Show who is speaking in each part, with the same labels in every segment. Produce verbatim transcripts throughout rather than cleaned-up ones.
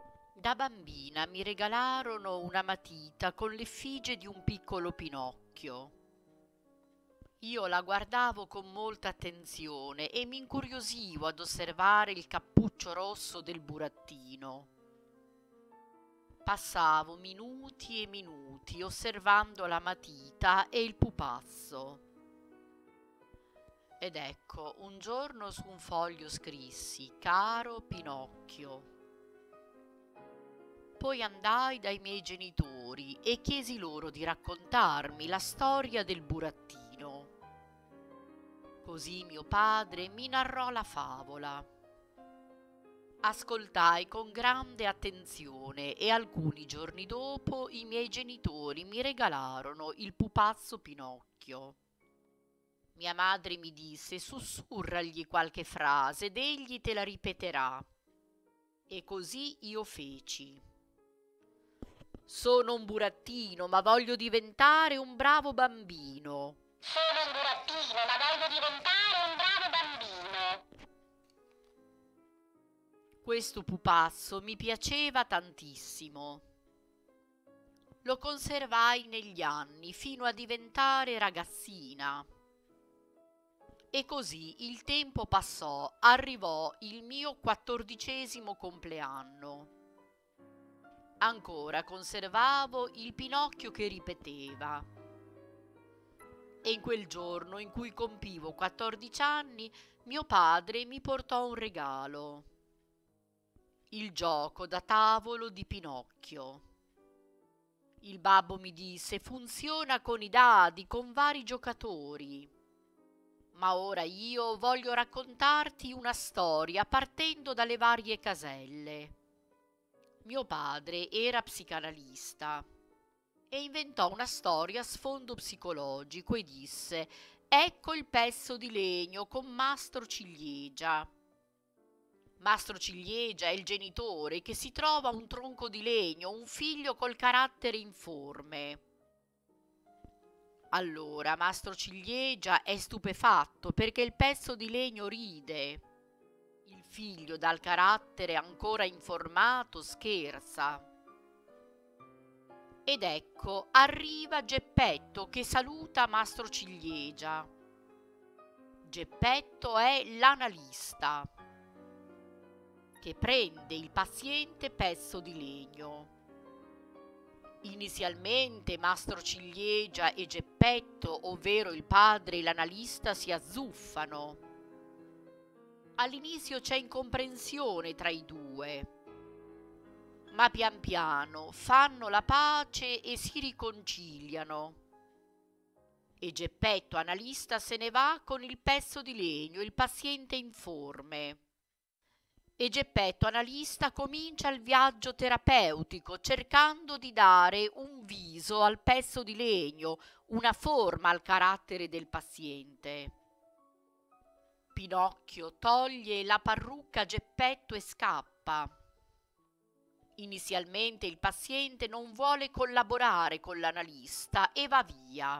Speaker 1: Da bambina mi regalarono una matita con l'effigie di un piccolo Pinocchio. Io la guardavo con molta attenzione e mi incuriosivo ad osservare il cappuccio rosso del burattino. Passavo minuti e minuti osservando la matita e il pupazzo. Ed ecco, un giorno su un foglio scrissi: Caro Pinocchio. Poi andai dai miei genitori e chiesi loro di raccontarmi la storia del burattino. Così mio padre mi narrò la favola. Ascoltai con grande attenzione e alcuni giorni dopo i miei genitori mi regalarono il pupazzo Pinocchio. Mia madre mi disse: sussurragli qualche frase ed egli te la ripeterà. E così io feci. Sono un burattino, ma voglio diventare un bravo bambino.
Speaker 2: Sono un burattino, ma voglio diventare un bravo bambino.
Speaker 1: Questo pupazzo mi piaceva tantissimo. Lo conservai negli anni fino a diventare ragazzina. E così il tempo passò, arrivò il mio quattordicesimo compleanno. Ancora conservavo il Pinocchio che ripeteva. E in quel giorno in cui compivo quattordici anni, mio padre mi portò un regalo. Il gioco da tavolo di Pinocchio. Il babbo mi disse: funziona con i dadi, con vari giocatori. Ma ora io voglio raccontarti una storia partendo dalle varie caselle. Mio padre era psicanalista e inventò una storia a sfondo psicologico e disse: ecco il pezzo di legno con Mastro Ciliegia. Mastro Ciliegia è il genitore che si trova un tronco di legno, un figlio col carattere informe. Allora Mastro Ciliegia è stupefatto perché il pezzo di legno ride. Il figlio dal carattere ancora informato scherza. Ed ecco, arriva Geppetto che saluta Mastro Ciliegia. Geppetto è l'analista che prende il paziente pezzo di legno. Inizialmente Mastro Ciliegia e Geppetto, ovvero il padre e l'analista, si azzuffano. All'inizio c'è incomprensione tra i due, ma pian piano fanno la pace e si riconciliano. E Geppetto analista se ne va con il pezzo di legno, il paziente informe. E Geppetto analista comincia il viaggio terapeutico cercando di dare un viso al pezzo di legno, una forma al carattere del paziente. Pinocchio toglie la parrucca a Geppetto e scappa. Inizialmente il paziente non vuole collaborare con l'analista e va via.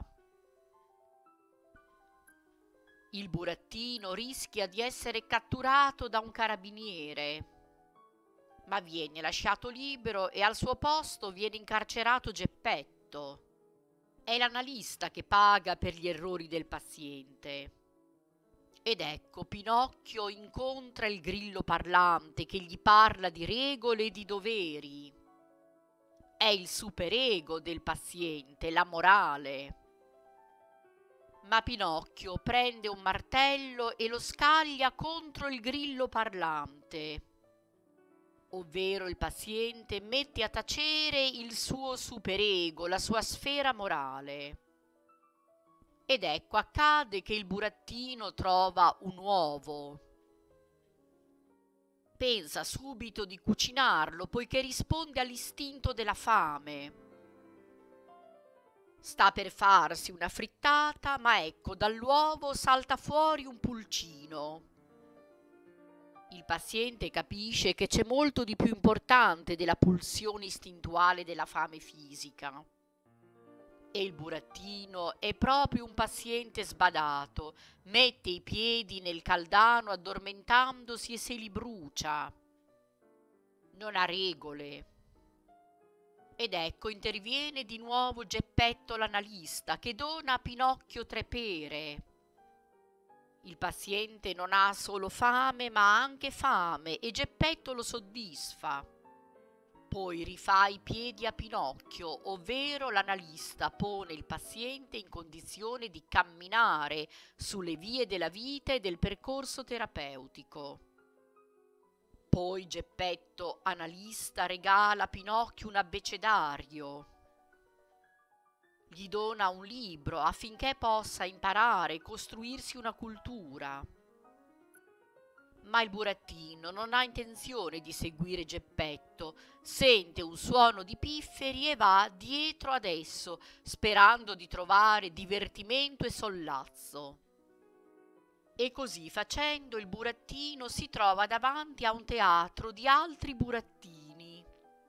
Speaker 1: Il burattino rischia di essere catturato da un carabiniere, ma viene lasciato libero e al suo posto viene incarcerato Geppetto. È l'analista che paga per gli errori del paziente. Ed ecco, Pinocchio incontra il grillo parlante che gli parla di regole e di doveri. È il superego del paziente, la morale. Ma Pinocchio prende un martello e lo scaglia contro il grillo parlante, ovvero il paziente mette a tacere il suo superego, la sua sfera morale. Ed ecco, accade che il burattino trova un uovo. Pensa subito di cucinarlo, poiché risponde all'istinto della fame. Sta per farsi una frittata, ma ecco, dall'uovo salta fuori un pulcino. Il paziente capisce che c'è molto di più importante della pulsione istintuale della fame fisica. E il burattino è proprio un paziente sbadato, mette i piedi nel caldano addormentandosi e se li brucia. non ha regole. Ed ecco interviene di nuovo Geppetto l'analista che dona a Pinocchio tre pere. Il paziente non ha solo fame ma ha anche fame e Geppetto lo soddisfa. Poi rifà i piedi a Pinocchio, ovvero l'analista pone il paziente in condizione di camminare sulle vie della vita e del percorso terapeutico. Poi Geppetto, analista, regala a Pinocchio un abbecedario. Gli dona un libro affinché possa imparare e costruirsi una cultura. Ma il burattino non ha intenzione di seguire Geppetto, sente un suono di pifferi e va dietro ad esso, sperando di trovare divertimento e sollazzo. E così facendo il burattino si trova davanti a un teatro di altri burattini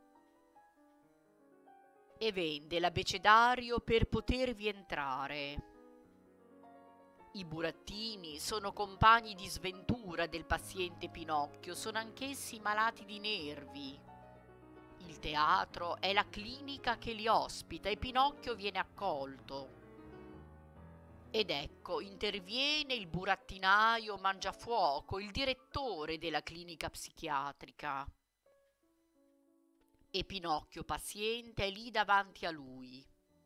Speaker 1: e vende l'abbecedario per potervi entrare. I burattini sono compagni di sventura del paziente Pinocchio, sono anch'essi malati di nervi. Il teatro è la clinica che li ospita e Pinocchio viene accolto. Ed ecco, interviene il burattinaio Mangiafuoco, il direttore della clinica psichiatrica. E Pinocchio paziente è lì davanti a lui.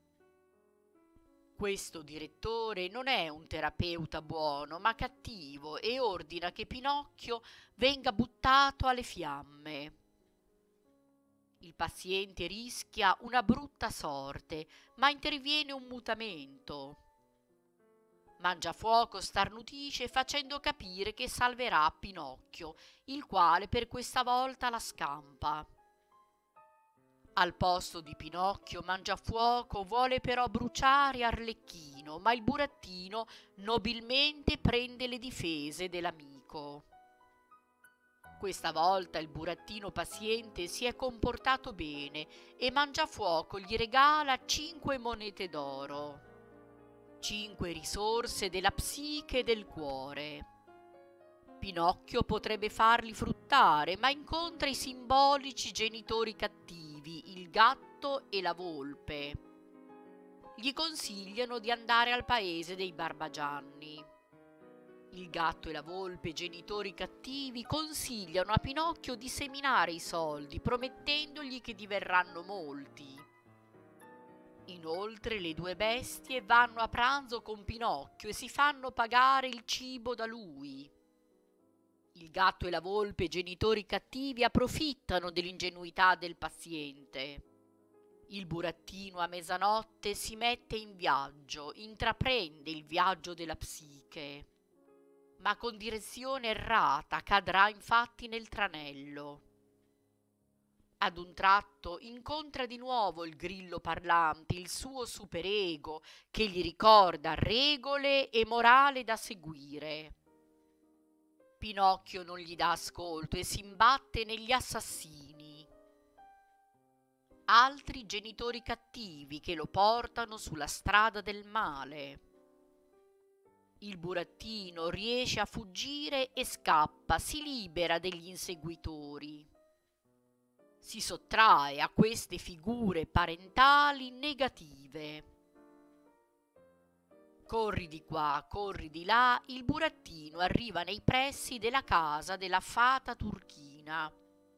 Speaker 1: Questo direttore non è un terapeuta buono, ma cattivo e ordina che Pinocchio venga buttato alle fiamme. Il paziente rischia una brutta sorte, ma interviene un mutamento. Mangiafuoco starnutisce facendo capire che salverà Pinocchio, il quale per questa volta la scampa. Al posto di Pinocchio Mangiafuoco vuole però bruciare Arlecchino, ma il burattino nobilmente prende le difese dell'amico. Questa volta il burattino paziente si è comportato bene e Mangiafuoco gli regala cinque monete d'oro. Cinque risorse della psiche e del cuore. Pinocchio potrebbe farli fruttare, ma incontra i simbolici genitori cattivi, il gatto e la volpe. Gli consigliano di andare al paese dei Barbagianni. Il gatto e la volpe, genitori cattivi, consigliano a Pinocchio di seminare i soldi, promettendogli che diverranno molti. Inoltre le due bestie vanno a pranzo con Pinocchio e si fanno pagare il cibo da lui. Il gatto e la volpe, genitori cattivi, approfittano dell'ingenuità del paziente. Il burattino a mezzanotte si mette in viaggio, intraprende il viaggio della psiche, ma con direzione errata, cadrà infatti nel tranello. Ad un tratto incontra di nuovo il grillo parlante, il suo superego, che gli ricorda regole e morale da seguire. Pinocchio non gli dà ascolto e si imbatte negli assassini. Altri genitori cattivi che lo portano sulla strada del male. Il burattino riesce a fuggire e scappa, si libera degli inseguitori. Si sottrae a queste figure parentali negative. Corri di qua, corri di là, il burattino arriva nei pressi della casa della fata turchina.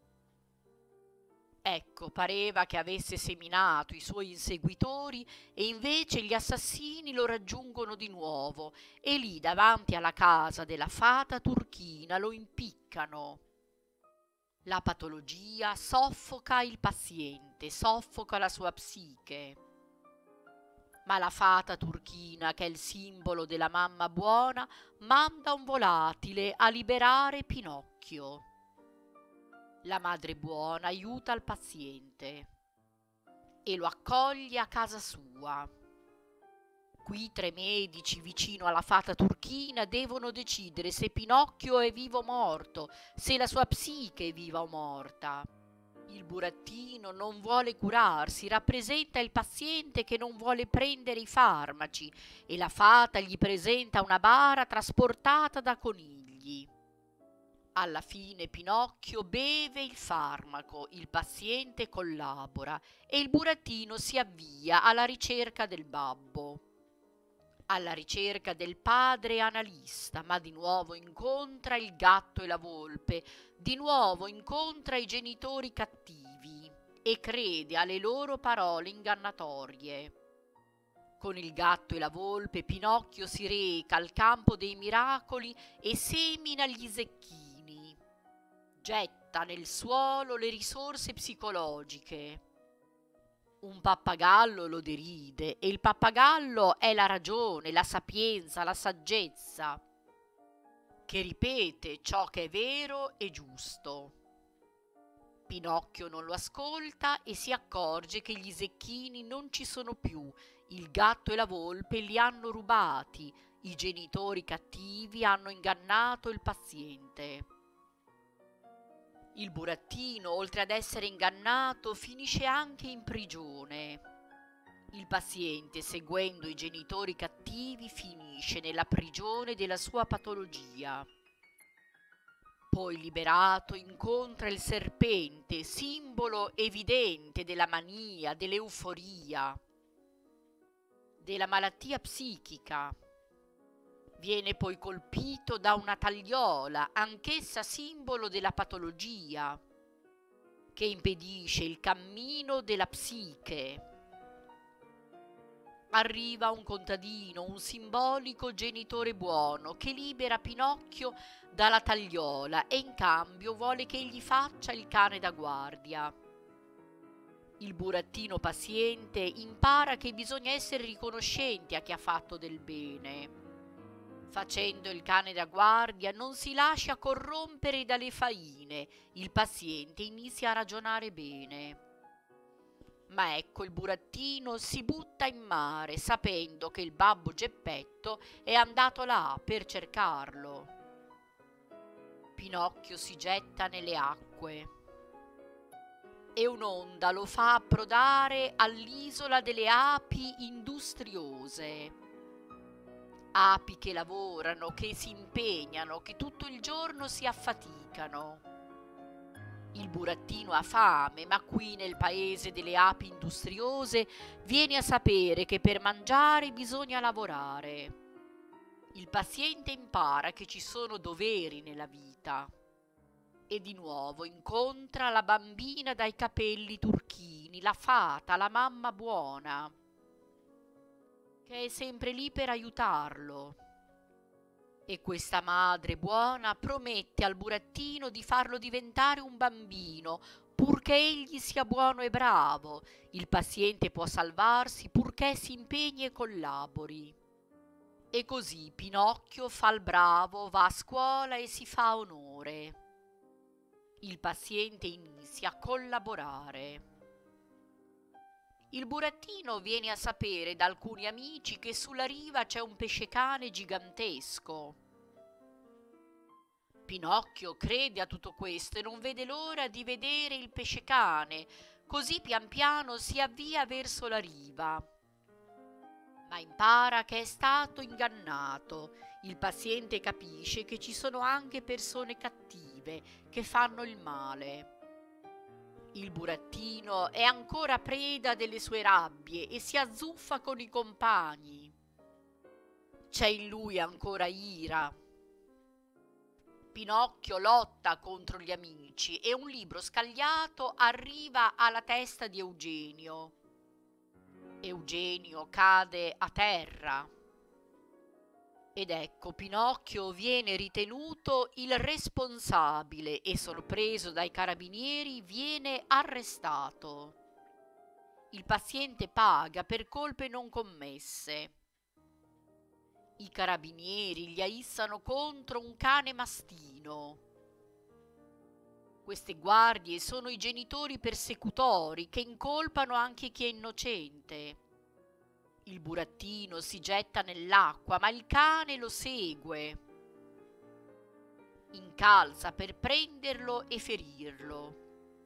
Speaker 1: Ecco, pareva che avesse seminato i suoi inseguitori e invece gli assassini lo raggiungono di nuovo e lì davanti alla casa della fata turchina lo impiccano. La patologia soffoca il paziente, soffoca la sua psiche. Ma la fata turchina, che è il simbolo della mamma buona, manda un volatile a liberare Pinocchio. La madre buona aiuta il paziente e lo accoglie a casa sua. Qui tre medici vicino alla fata turchina devono decidere se Pinocchio è vivo o morto, se la sua psiche è viva o morta. Il burattino non vuole curarsi, rappresenta il paziente che non vuole prendere i farmaci e la fata gli presenta una bara trasportata da conigli. Alla fine Pinocchio beve il farmaco, il paziente collabora e il burattino si avvia alla ricerca del babbo, alla ricerca del padre analista, ma di nuovo incontra il gatto e la volpe, di nuovo incontra i genitori cattivi e crede alle loro parole ingannatorie. Con il gatto e la volpe Pinocchio si reca al campo dei miracoli e semina gli zecchini. Getta nel suolo le risorse psicologiche. Un pappagallo lo deride e il pappagallo è la ragione, la sapienza, la saggezza, che ripete ciò che è vero e giusto. Pinocchio non lo ascolta e si accorge che gli zecchini non ci sono più, il gatto e la volpe li hanno rubati, i genitori cattivi hanno ingannato il paziente. Il burattino, oltre ad essere ingannato, finisce anche in prigione. Il paziente, seguendo i genitori cattivi, finisce nella prigione della sua patologia. Poi liberato incontra il serpente, simbolo evidente della mania, dell'euforia, della malattia psichica. Viene poi colpito da una tagliola, anch'essa simbolo della patologia, che impedisce il cammino della psiche. Arriva un contadino, un simbolico genitore buono, che libera Pinocchio dalla tagliola e in cambio vuole che egli faccia il cane da guardia. Il burattino paziente impara che bisogna essere riconoscenti a chi ha fatto del bene. Facendo il cane da guardia non si lascia corrompere dalle faine, il paziente inizia a ragionare bene. Ma ecco il burattino si butta in mare sapendo che il babbo Geppetto è andato là per cercarlo. Pinocchio si getta nelle acque e un'onda lo fa approdare all'isola delle api industriose. Api che lavorano, che si impegnano, che tutto il giorno si affaticano. Il burattino ha fame, ma qui nel paese delle api industriose viene a sapere che per mangiare bisogna lavorare. Il paziente impara che ci sono doveri nella vita e di nuovo incontra la bambina dai capelli turchini, la fata, la mamma buona, che è sempre lì per aiutarlo. E questa madre buona promette al burattino di farlo diventare un bambino, purché egli sia buono e bravo. Il paziente può salvarsi purché si impegni e collabori. E così Pinocchio fa il bravo, va a scuola e si fa onore. Il paziente inizia a collaborare. Il burattino viene a sapere da alcuni amici che sulla riva c'è un pescecane gigantesco. Pinocchio crede a tutto questo e non vede l'ora di vedere il pescecane, così pian piano si avvia verso la riva. Ma impara che è stato ingannato. Il paziente capisce che ci sono anche persone cattive che fanno il male. Il burattino è ancora preda delle sue rabbie e si azzuffa con i compagni. C'è in lui ancora ira. Pinocchio lotta contro gli amici e un libro scagliato arriva alla testa di Eugenio. Eugenio cade a terra. Ed ecco, Pinocchio viene ritenuto il responsabile e, sorpreso dai carabinieri, viene arrestato. Il paziente paga per colpe non commesse. I carabinieri gli aissano contro un cane mastino. Queste guardie sono i genitori persecutori che incolpano anche chi è innocente. Il burattino si getta nell'acqua, ma il cane lo segue. Incalza per prenderlo e ferirlo.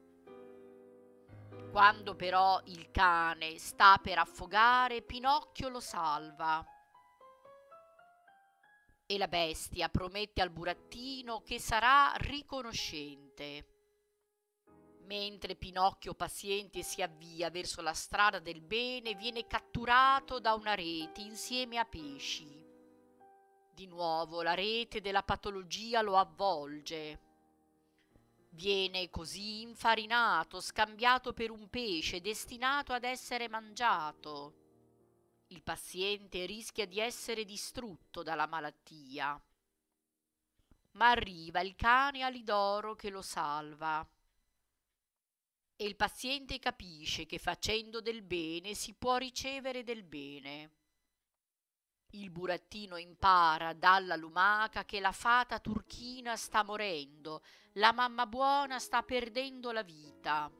Speaker 1: Quando però il cane sta per affogare, Pinocchio lo salva. e la bestia promette al burattino che sarà riconoscente. Mentre Pinocchio paziente si avvia verso la strada del bene, viene catturato da una rete insieme a pesci. Di nuovo la rete della patologia lo avvolge. Viene così infarinato, scambiato per un pesce destinato ad essere mangiato. Il paziente rischia di essere distrutto dalla malattia. Ma arriva il cane Alidoro che lo salva. E il paziente capisce che facendo del bene si può ricevere del bene. Il burattino impara dalla lumaca che la fata turchina sta morendo, la mamma buona sta perdendo la vita.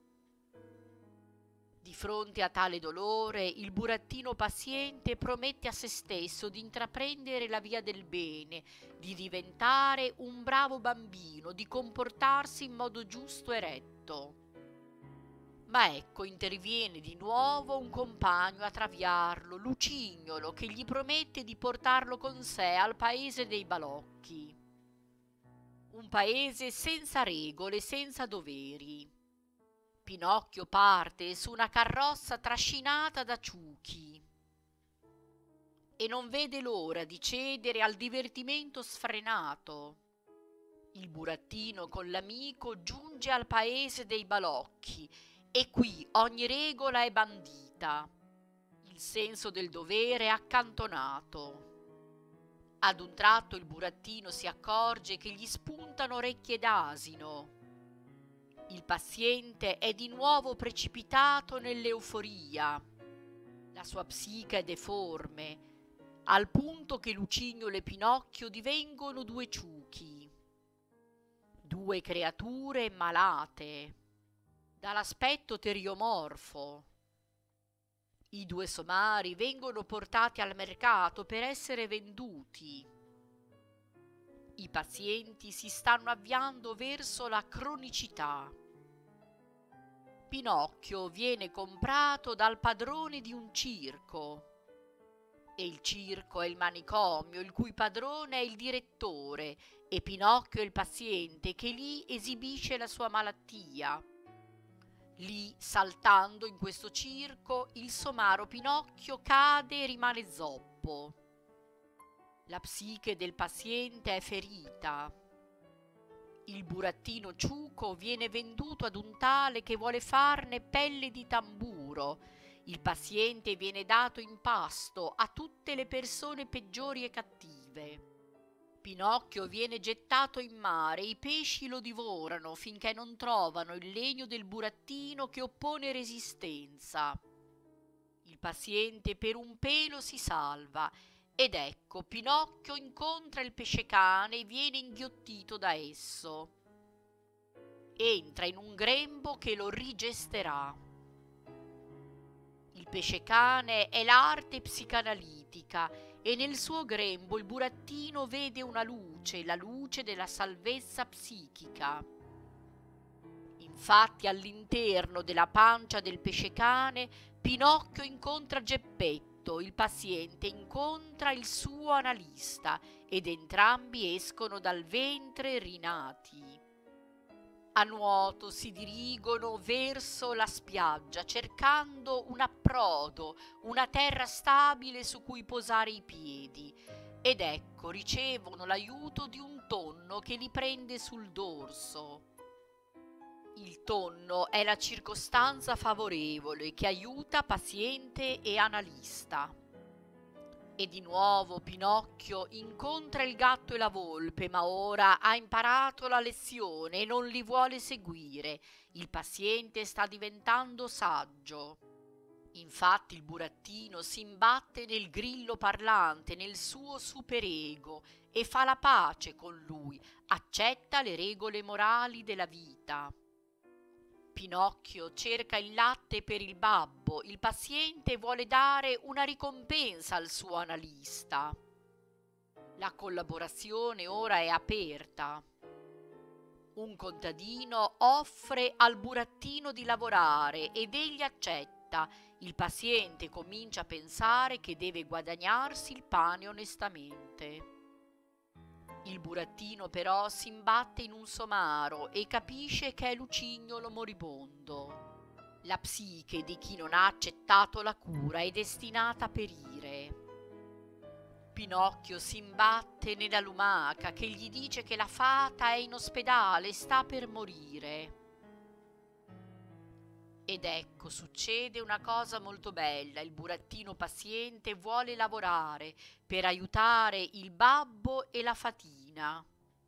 Speaker 1: Di fronte a tale dolore, il burattino paziente promette a se stesso di intraprendere la via del bene, di diventare un bravo bambino, di comportarsi in modo giusto e retto. Ma ecco interviene di nuovo un compagno a traviarlo, Lucignolo, che gli promette di portarlo con sé al paese dei balocchi. Un paese senza regole, senza doveri. Pinocchio parte su una carrozza trascinata da ciuchi e non vede l'ora di cedere al divertimento sfrenato. Il burattino con l'amico giunge al paese dei balocchi e qui ogni regola è bandita, il senso del dovere è accantonato. Ad un tratto il burattino si accorge che gli spuntano orecchie d'asino. Il paziente è di nuovo precipitato nell'euforia. La sua psiche è deforme, al punto che Lucignolo e Pinocchio divengono due ciuchi, due creature malate, dall'aspetto teriomorfo. I due somari vengono portati al mercato per essere venduti. I pazienti si stanno avviando verso la cronicità. Pinocchio viene comprato dal padrone di un circo e il circo è il manicomio, il cui padrone è il direttore, e Pinocchio è il paziente che lì esibisce la sua malattia. Lì, saltando in questo circo, il somaro Pinocchio cade e rimane zoppo. La psiche del paziente è ferita. Il burattino ciuco viene venduto ad un tale che vuole farne pelle di tamburo. Il paziente viene dato in pasto a tutte le persone peggiori e cattive. Pinocchio viene gettato in mare, i pesci lo divorano finché non trovano il legno del burattino che oppone resistenza. Il paziente per un pelo si salva ed ecco Pinocchio incontra il pescecane e viene inghiottito da esso. Entra in un grembo che lo rigesterà. Il pescecane è l'arte psicanalitica e nel suo grembo il burattino vede una luce, la luce della salvezza psichica. Infatti all'interno della pancia del pescecane Pinocchio incontra Geppetto, il paziente incontra il suo analista ed entrambi escono dal ventre rinati. A nuoto si dirigono verso la spiaggia cercando un approdo, una terra stabile su cui posare i piedi ed ecco ricevono l'aiuto di un tonno che li prende sul dorso. Il tonno è la circostanza favorevole che aiuta paziente e analista. E di nuovo Pinocchio incontra il gatto e la volpe, ma ora ha imparato la lezione e non li vuole seguire. Il paziente sta diventando saggio. Infatti il burattino si imbatte nel grillo parlante, nel suo superego, e fa la pace con lui, accetta le regole morali della vita. Pinocchio cerca il latte per il babbo, il paziente vuole dare una ricompensa al suo analista. La collaborazione ora è aperta. Un contadino offre al burattino di lavorare ed egli accetta. Il paziente comincia a pensare che deve guadagnarsi il pane onestamente. Il burattino però si imbatte in un somaro e capisce che è Lucignolo moribondo. La psiche di chi non ha accettato la cura è destinata a perire. Pinocchio si imbatte nella lumaca che gli dice che la fata è in ospedale e sta per morire. Ed ecco, succede una cosa molto bella. Il burattino paziente vuole lavorare per aiutare il babbo e la fatina.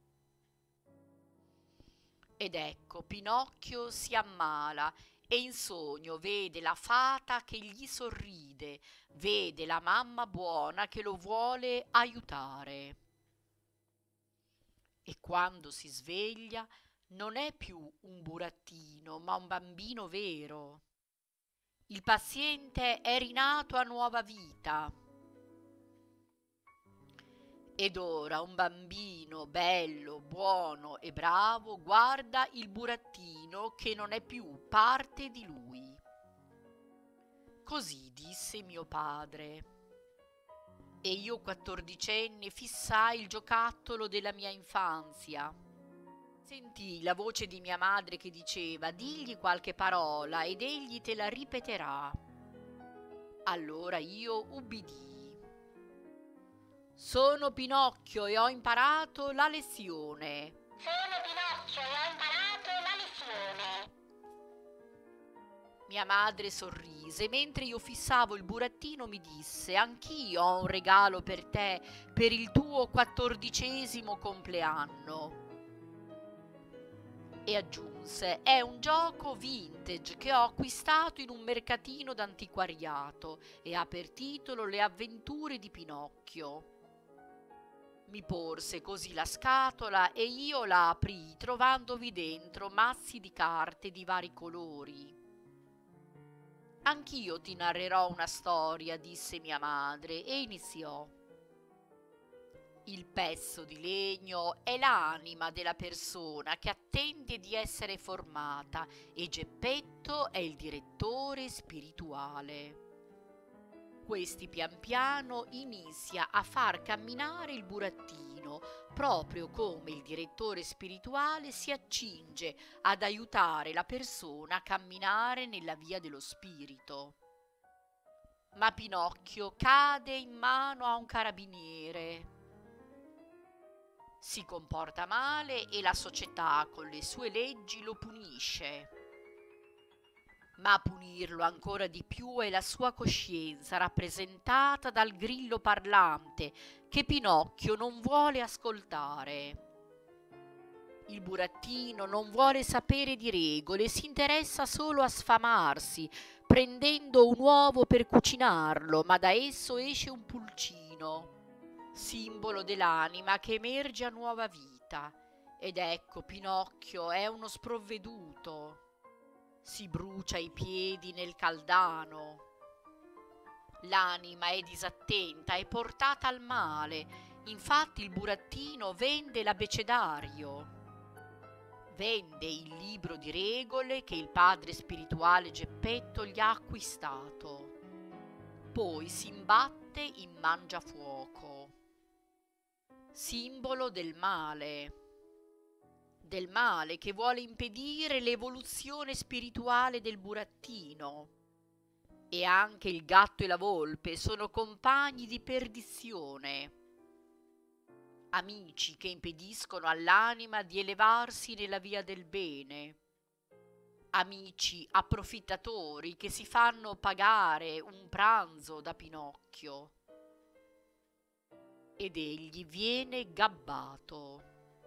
Speaker 1: Ed ecco, Pinocchio si ammala e in sogno vede la fata che gli sorride, vede la mamma buona che lo vuole aiutare. E quando si sveglia non è più un burattino, ma un bambino vero. Il paziente è rinato a nuova vita. Ed ora un bambino bello, buono e bravo guarda il burattino che non è più parte di lui. Così disse mio padre. E io quattordicenne fissai il giocattolo della mia infanzia. Sentii la voce di mia madre che diceva: digli qualche parola ed egli te la ripeterà. Allora io ubbidii. Sono Pinocchio e ho imparato la lezione.
Speaker 2: Sono Pinocchio e ho imparato la lezione.
Speaker 1: Mia madre sorrise, mentre io fissavo il burattino mi disse: anch'io ho un regalo per te per il tuo quattordicesimo compleanno. E aggiunse: è un gioco vintage che ho acquistato in un mercatino d'antiquariato e ha per titolo Le avventure di Pinocchio. Mi porse così la scatola e io la aprii trovandovi dentro mazzi di carte di vari colori. Anch'io ti narrerò una storia, disse mia madre, e iniziò. Il pezzo di legno è l'anima della persona che attende di essere formata e Geppetto è il direttore spirituale. Questi pian piano inizia a far camminare il burattino, proprio come il direttore spirituale si accinge ad aiutare la persona a camminare nella via dello spirito. Ma Pinocchio cade in mano a un carabiniere. Si comporta male e la società con le sue leggi lo punisce. Ma a punirlo ancora di più è la sua coscienza, rappresentata dal grillo parlante che Pinocchio non vuole ascoltare. Il burattino non vuole sapere di regole, si interessa solo a sfamarsi, prendendo un uovo per cucinarlo, ma da esso esce un pulcino, simbolo dell'anima che emerge a nuova vita. Ed ecco, Pinocchio è uno sprovveduto. Si brucia i piedi nel caldano. L'anima è disattenta, è portata al male. Infatti il burattino vende l'abbecedario. Vende il libro di regole che il padre spirituale Geppetto gli ha acquistato. Poi si imbatte in Mangiafuoco, simbolo del male. Del male che vuole impedire l'evoluzione spirituale del burattino. E anche il gatto e la volpe sono compagni di perdizione, amici che impediscono all'anima di elevarsi nella via del bene, amici approfittatori che si fanno pagare un pranzo da Pinocchio. Ed egli viene gabbato.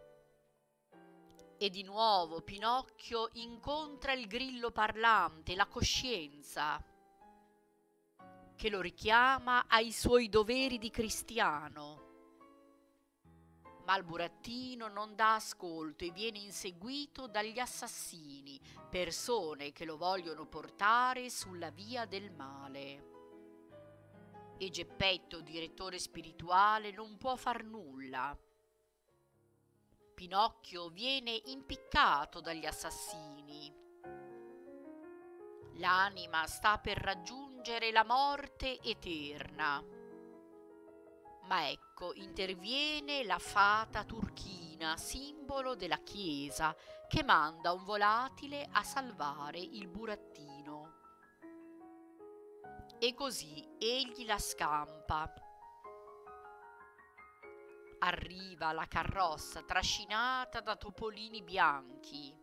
Speaker 1: E di nuovo Pinocchio incontra il grillo parlante, la coscienza, che lo richiama ai suoi doveri di cristiano. Ma il burattino non dà ascolto e viene inseguito dagli assassini, persone che lo vogliono portare sulla via del male. E Geppetto, direttore spirituale, non può far nulla. Pinocchio viene impiccato dagli assassini. L'anima sta per raggiungere la morte eterna. Ma ecco, interviene la fata turchina, simbolo della Chiesa, che manda un volatile a salvare il burattino. E così egli la scampa. Arriva la carrozza trascinata da topolini bianchi.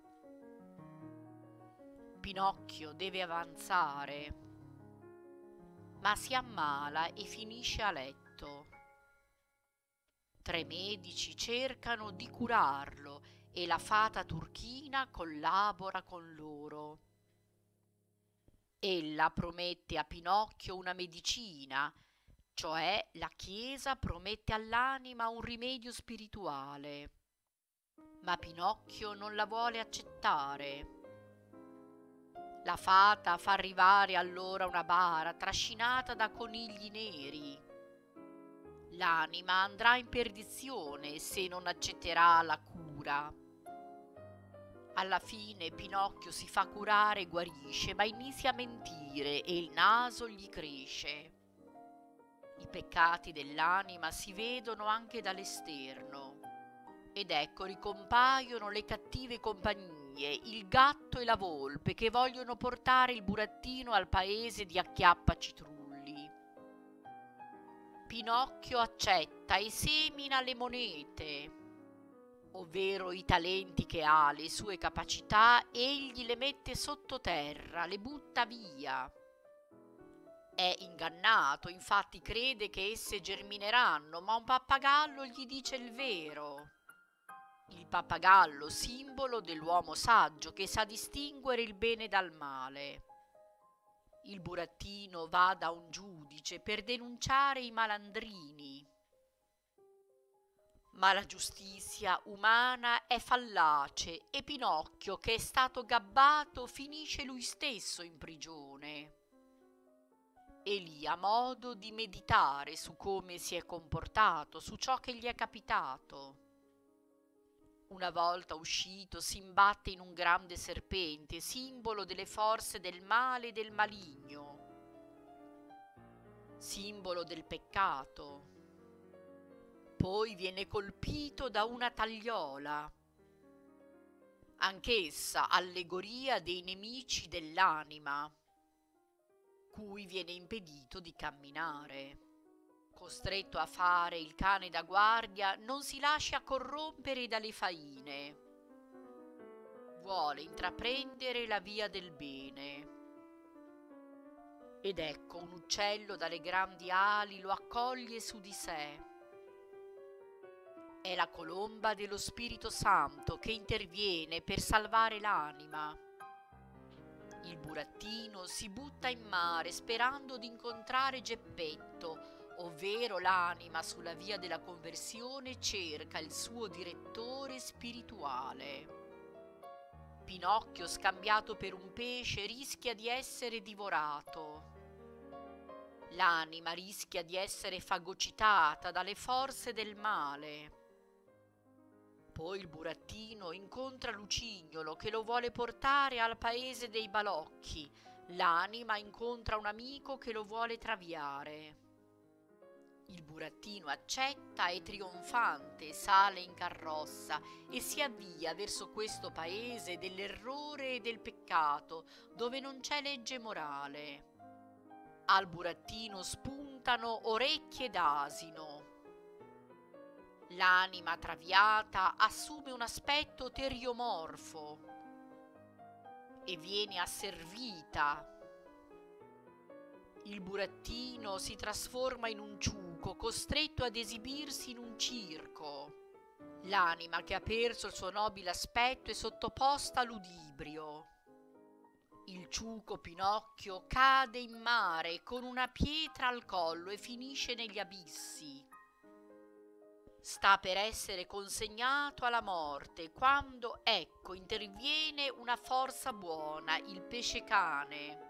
Speaker 1: Pinocchio deve avanzare, ma si ammala e finisce a letto. Tre medici cercano di curarlo e la fata turchina collabora con loro. Ella promette a Pinocchio una medicina, cioè la Chiesa promette all'anima un rimedio spirituale. Ma Pinocchio non la vuole accettare. La fata fa arrivare allora una bara trascinata da conigli neri. L'anima andrà in perdizione se non accetterà la cura. Alla fine Pinocchio si fa curare e guarisce, ma inizia a mentire e il naso gli cresce. I peccati dell'anima si vedono anche dall'esterno. Ed ecco ricompaiono le cattive compagnie, il gatto e la volpe che vogliono portare il burattino al paese di Acchiappacitrulli. Pinocchio accetta e semina le monete, ovvero i talenti che ha, le sue capacità, egli le mette sottoterra, le butta via. È ingannato, infatti crede che esse germineranno, ma un pappagallo gli dice il vero. Il pappagallo, simbolo dell'uomo saggio che sa distinguere il bene dal male. Il burattino va da un giudice per denunciare i malandrini. Ma la giustizia umana è fallace e Pinocchio, che è stato gabbato, finisce lui stesso in prigione. E lì ha modo di meditare su come si è comportato, su ciò che gli è capitato. Una volta uscito si imbatte in un grande serpente, simbolo delle forze del male e del maligno, simbolo del peccato. Poi viene colpito da una tagliola, anch'essa allegoria dei nemici dell'anima, cui viene impedito di camminare. Costretto a fare il cane da guardia, non si lascia corrompere dalle faine. Vuole intraprendere la via del bene. Ed ecco un uccello dalle grandi ali lo accoglie su di sé. È la colomba dello Spirito Santo che interviene per salvare l'anima. Il burattino si butta in mare sperando di incontrare Geppetto, ovvero l'anima sulla via della conversione cerca il suo direttore spirituale. Pinocchio, scambiato per un pesce, rischia di essere divorato. L'anima rischia di essere fagocitata dalle forze del male. Poi il burattino incontra Lucignolo che lo vuole portare al paese dei balocchi. L'anima incontra un amico che lo vuole traviare. Il burattino accetta e trionfante sale in carrozza e si avvia verso questo paese dell'errore e del peccato, dove non c'è legge morale. Al burattino spuntano orecchie d'asino. L'anima traviata assume un aspetto teriomorfo e viene asservita. Il burattino si trasforma in un ciuco, costretto ad esibirsi in un circo. L'anima che ha perso il suo nobile aspetto è sottoposta a ludibrio. Il ciuco Pinocchio cade in mare con una pietra al collo e finisce negli abissi. Sta per essere consegnato alla morte quando, ecco, interviene una forza buona, il pesce cane,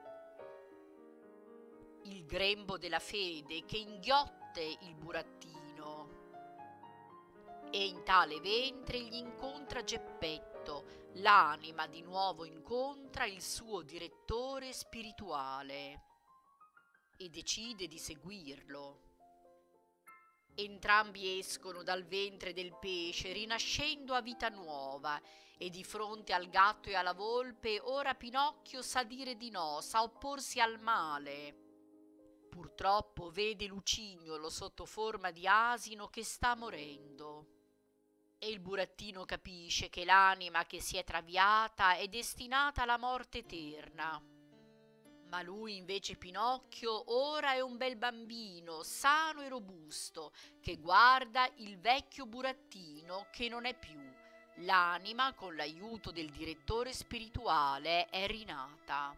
Speaker 1: il grembo della fede che inghiotte il burattino. E in tale ventre gli incontra Geppetto, l'anima di nuovo incontra il suo direttore spirituale e decide di seguirlo. Entrambi escono dal ventre del pesce, rinascendo a vita nuova, e di fronte al gatto e alla volpe, ora Pinocchio sa dire di no, sa opporsi al male. Purtroppo vede Lucignolo sotto forma di asino che sta morendo. E il burattino capisce che l'anima che si è traviata è destinata alla morte eterna. Ma lui invece Pinocchio ora è un bel bambino, sano e robusto, che guarda il vecchio burattino che non è più. L'anima, con l'aiuto del direttore spirituale, è rinata.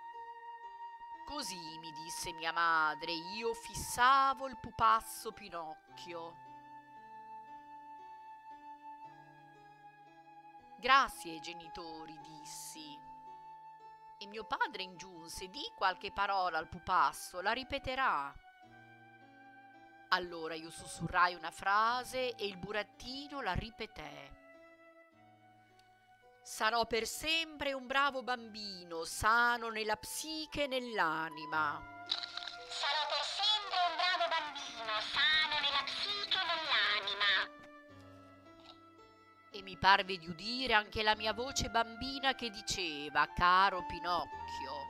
Speaker 1: Così mi disse mia madre, io fissavo il pupazzo Pinocchio. Grazie ai genitori, dissi. E mio padre ingiunse, di qualche parola al pupazzo, la ripeterà. Allora io sussurrai una frase e il burattino la ripeté. Sarò per sempre un bravo bambino, sano nella psiche e nell'anima.
Speaker 2: Sarò per sempre un bravo bambino, sano nella psiche e nell'anima.
Speaker 1: E mi parve di udire anche la mia voce bambina che diceva, caro Pinocchio,